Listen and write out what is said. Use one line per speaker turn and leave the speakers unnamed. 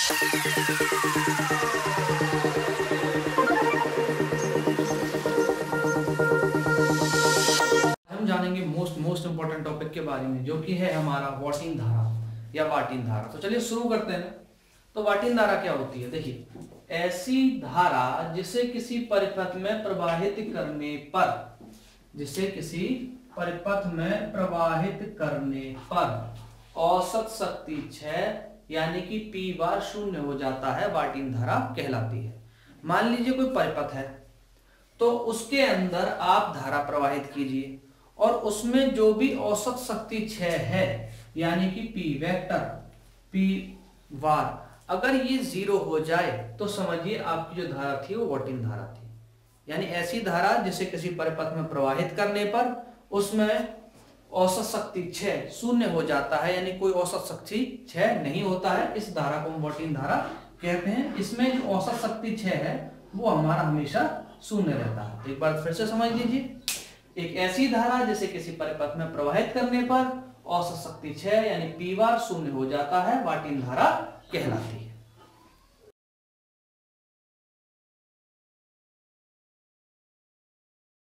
हम जानेंगे most important topic के बारे में, जो कि है हमारा वाटिन धारा या वाटिन धारा। तो चलिए शुरू करते हैं। तो वाटिन धारा क्या होती है? देखिए, ऐसी धारा जिसे किसी परिपथ में प्रवाहित करने पर, जिसे किसी परिपथ में प्रवाहित करने पर औसत शक्ति क्षय यानी कि P बार शून्य हो जाता है, वाटिन धारा कहलाती है। मान लीजिए कोई परिपथ है, तो उसके अंदर आप धारा प्रवाहित कीजिए और उसमें जो भी औसत शक्ति क्षय है यानी कि P वेक्टर P बार, अगर ये 0 हो जाए तो समझिए आपकी जो धारा थी वो वाटिन धारा थी। यानी ऐसी धारा जिसे किसी परिपथ में प्रवाहित करने पर उसमें औसत शक्ति क्षय शून्य हो जाता है, यानी कोई औसत शक्ति क्षय नहीं होता है, इस धारा को हम वाटिन धारा कहते हैं। इसमें जो औसत शक्ति क्षय है वो हमारा हमेशा शून्य रहता है। तो एक बार फिर से समझ लीजिए, एक ऐसी धारा जिसे किसी परिपथ में प्रवाहित करने पर औसत शक्ति क्षय यानी P बार शून्य हो जाता है, वाटिन धारा कहलाती है।